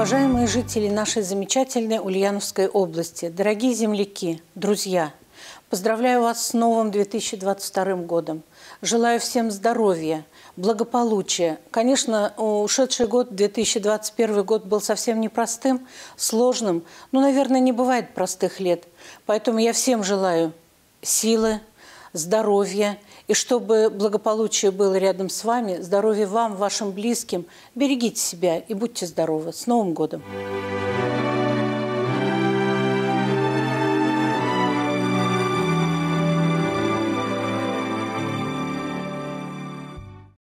Уважаемые жители нашей замечательной Ульяновской области, дорогие земляки, друзья, поздравляю вас с новым 2022 годом. Желаю всем здоровья, благополучия. Конечно, ушедший год, 2021 год, был совсем непростым, сложным. Но, наверное, не бывает простых лет. Поэтому я всем желаю силы, здоровья. И чтобы благополучие было рядом с вами, здоровья вам, вашим близким. Берегите себя и будьте здоровы. С Новым годом!